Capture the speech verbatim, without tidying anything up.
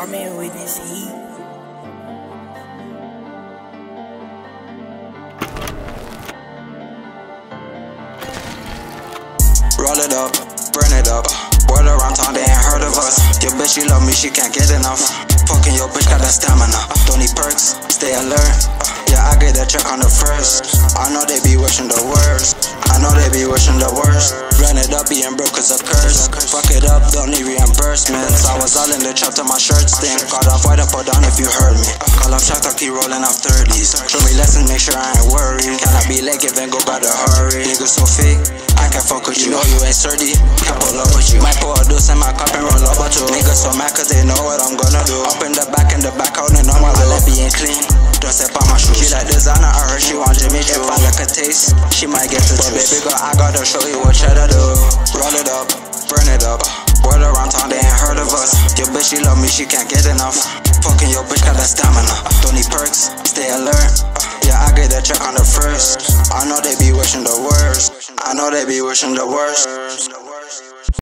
Coming with this heat. Roll it up, burn it up. Word around town, they ain't heard of us. Your bitch, she love me, she can't get enough. Fucking your bitch, got that stamina. Don't need perks, stay alert. Yeah, I get that check on the first. I know they be wishing the worst. I know they be wishing the worst. Run it up, being broke is a curse. Fuck it up, don't need reimbursements. I was all in the trap till my shirt stink. Got off white up or down if you heard me. Call up shocked, I keep rolling off thirties. Show me lessons, make sure I ain't worried. Can I be late, give and go by the hurry? Niggas so fake, I can't fuck with you. You know you ain't sturdy, can't pull up with you. Might pour a deuce in my cup and roll up with you. Niggas so mad cause they know what I'm gonna do. Up in the back, in the back, holding on my wallet being clean. Don't step on my shoes. She like designer, I heard she want Jimmy Choo. If I like a taste, she might get to choose. But baby girl, I gotta show you what cheddar do. Roll it up, burn it up. Word around town, they ain't heard of us. Your bitch, she love me, she can't get enough. Fucking your bitch, got that stamina. Don't need perks, stay alert. Yeah, I get that check on the first. I know they be wishing the worst. I know they be wishing the worst.